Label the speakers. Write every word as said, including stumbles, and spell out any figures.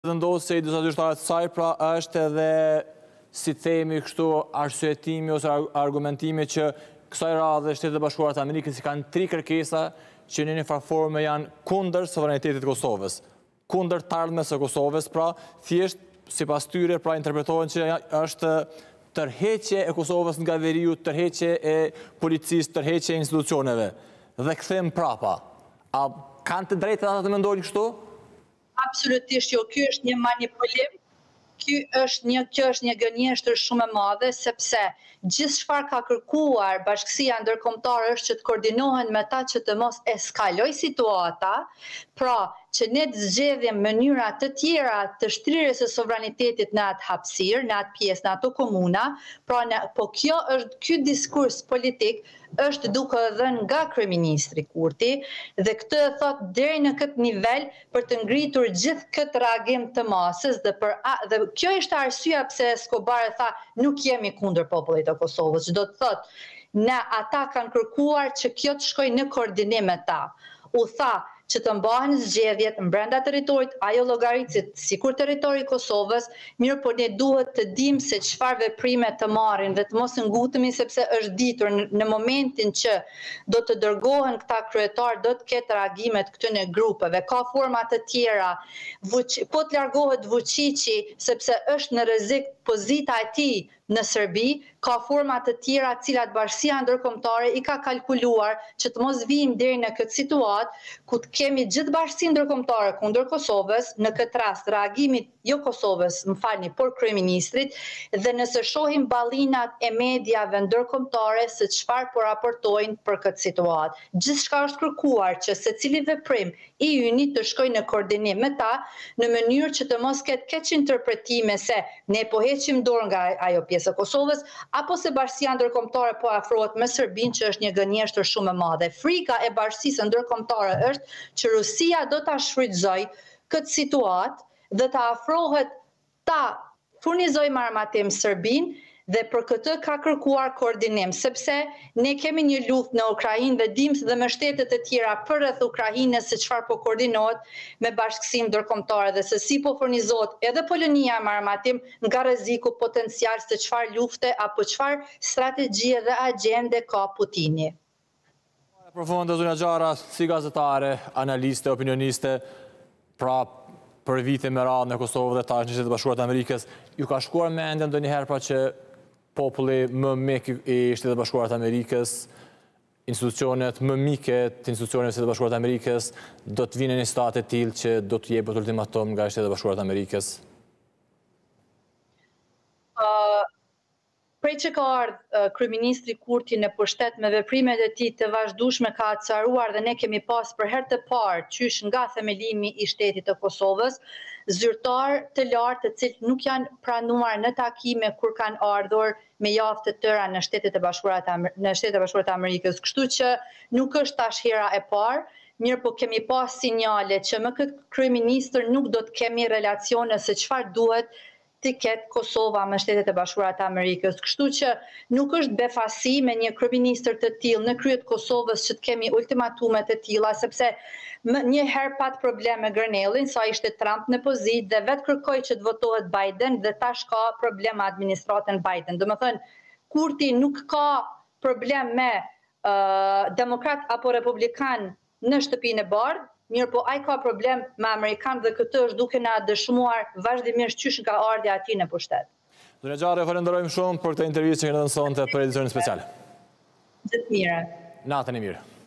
Speaker 1: Dhe ndosë se i disa gjyqtarët saj, pra është edhe, si themi kështu, arsyetimi ose argumentimi që kësaj radhe Shtetet e Bashkuara të Amerikës i kanë tri kërkesa që në një farë forme janë kundër sovranitetit Kosovës, kundër të ardhmes së Kosovës, pra thjesht sipas tyre pra interpretohen që është tërheqje e Kosovës nga veriu, tërheqje e policisë, tërheqje e institucioneve dhe kthejmë prapa. A kanë të drejtë ata të mendojnë kështu?
Speaker 2: Absolutisht jo, ky është një manipulim, ky është një, kjo është një gënjeshtër shumë e madhe, sepse gjithë çfarë ka kërkuar Bashkësia Ndërkombëtare është që të koordinohen me ta që të mos eskaloj situata, pra që ne të zgjedhjem mënyra të tjera të shtrirjes së sovranitetit në atë hapësirë, në atë pjesë, në ato komuna, pra në, po kjo është ky diskurs politik është duke dhënë nga kryeministri Kurti dhe këtë e thot deri në këtë nivel për të ngritur gjithë këtë reagim të masës dhe për a, dhe kjo ishte arsyeja pse Escobar e tha nuk jemi kundër popullit të Kosovës, do të thot ne ata kanë kërkuar që kjo të shkojë në koordinim me ta. U tha që të mbahen zgjedhjet brenda territorit, ajo llogaricet sikur territori i Kosovës, mirë po ne duhet të dimë se çfarë veprime të marrin dhe të mos ngutemi sepse është ditur në momentin që do të dërgohen këta kryetar do të ketë reagimet këtyre grupeve. Ka forma të tjera, po të largohet Vučići sepse është në rrezik pozita e tij në Serbi, ka forma të tjera cilat Bashkia Ndërkombëtare i ka kalkuluar që të mos vijmë deri në këtë situatë ku të kemi gjithë Bashkinë Ndërkombëtare kundër Kosovës, në këtë rast reagimit jo Kosovës, më falni, por kryeministrit, dhe nëse shohim ballinat e mediave ndërkombëtare se çfarë po raportojnë për këtë situatë. Gjithçka është kërkuar që secili veprim i yni të shkojë në koordinim me ta në mënyrë që të mos ketë keq interpretime se ne po heqim dorë nga ajo pjesë e Kosovës, apo se Bashkia Ndërkombëtare po afrohet me Serbinë, që është një gënjeshtër shumë e madhe. Frika e Bashkisë Ndërkombëtare është që Rusia do ta shfrytëzojë këtë situatë dhe ta afrohet ta furnizojë armatim Serbinë dhe për këtë ka kërkuar koordinim, sepse ne kemi një luftë në Ukrainë dhe dimë dhe me shtetet e tjera përreth Ukrainës se çfarë po koordinohet me Bashkësinë Ndërkombëtare dhe se si po furnizohet edhe Polonia me armatim nga rreziku potencial se çfarë lufte apo çfarë strategjie dhe agjende ka Putini.
Speaker 1: Profond Zona Xhara, si gazetare, analiste, opinioniste, pra për vite me radhë në Kosovë dhe tash në Shtetet e Bashkuara të Amerikës, ju ka shkuar mendja ndonjëherë pra që populli më mik i Shtetet e Bashkuara të Amerikës, institucionet më mike të institucioneve të Shtetet e Bashkuara të Amerikës, do të vinë në një situatë e tillë që do të jepet ultimatum nga Shtetet e Bashkuara të Amerikës?
Speaker 2: Uh... Prej që ka ardhë kryeministri Kurti në pushtet me veprimet e tij të vazhdueshme ka acaruar dhe ne kemi pas për herë të parë qysh nga themelimi i shtetit të Kosovës, zyrtar të lartë të cilët nuk janë pranuar në takime kur kanë ardhur me javë të tëra në Shtetet e Bashkuara të në Shtetet e Bashkuara të Amerikës. Kështu që nuk është tash hera e parë, mirë po kemi pas sinjale që me këtë kryeministër nuk do të kemi relacione se çfarë duhet të ketë Kosova me Shtetet e Bashkuara të Amerikës. Kështu që nuk është befasi me një kryeministër të tillë në krye të Kosovës që të kemi ultimatume të tilla, sepse një herë pat problem me Grenellin, sa ishte Trump në pozitë dhe vetë kërkoi që të votohet Biden dhe tash ka problem me administratën Biden. Domethënë, Kurti nuk ka problem me uh, demokrat apo republikan në shtëpinë e bardhë, mirë po ai ka problem me Amerikanë dhe këtë është duke na dëshmuar vazhdimisht qysh nga ardha e tij në pushtet.
Speaker 1: Zona Xhara, falenderojmë shumë për këtë intervistë që keni dhënë sonte për edicionin special.
Speaker 2: Gjithë mirë.
Speaker 1: Natën e mirë.